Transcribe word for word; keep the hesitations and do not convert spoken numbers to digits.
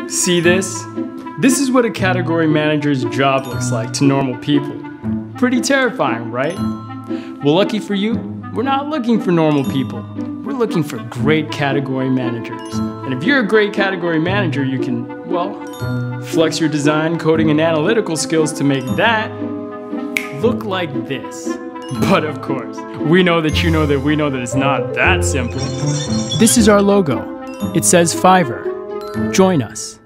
See this? This is what a category manager's job looks like to normal people. Pretty terrifying, right? Well, lucky for you, we're not looking for normal people. We're looking for great category managers. And if you're a great category manager, you can, well, flex your design, coding, and analytical skills to make that look like this. But of course, we know that you know that we know that it's not that simple. This is our logo. It says Fiverr. Join us.